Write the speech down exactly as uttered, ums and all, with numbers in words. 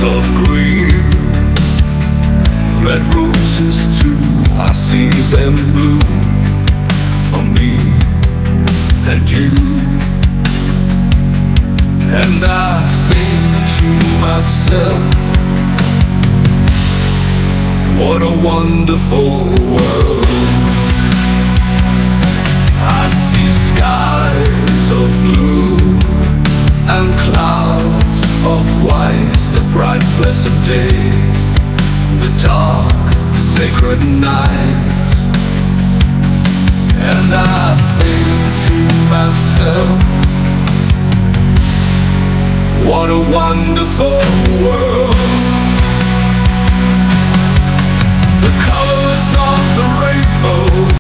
of green, red roses too, I see them bloom for me and you. And I think to myself, what a wonderful world. I see skies of blue and clouds of white, the bright blessed day, the dark sacred night. And I think to myself, what a wonderful